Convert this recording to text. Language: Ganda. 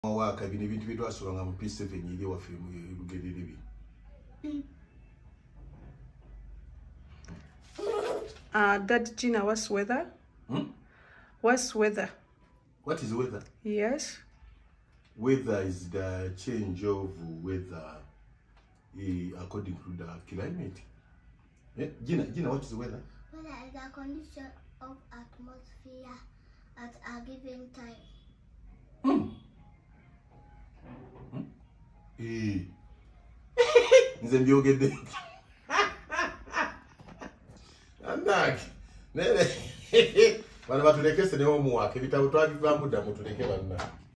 Waka bino ebintu byetwasubanga mu P7 eri waffe mu Lugerere bi. Dad Gina, what's weather? What's weather? What is weather? Yes. Weather is the change of weather according to the climate. Yeah? Gina, what is weather? Weather is the condition of atmosphere at a given time. Nze mbyogedde. Anaki. Nene. Bana batuleke sene omuwaka ebitabo twabivamudda mutuleke banna.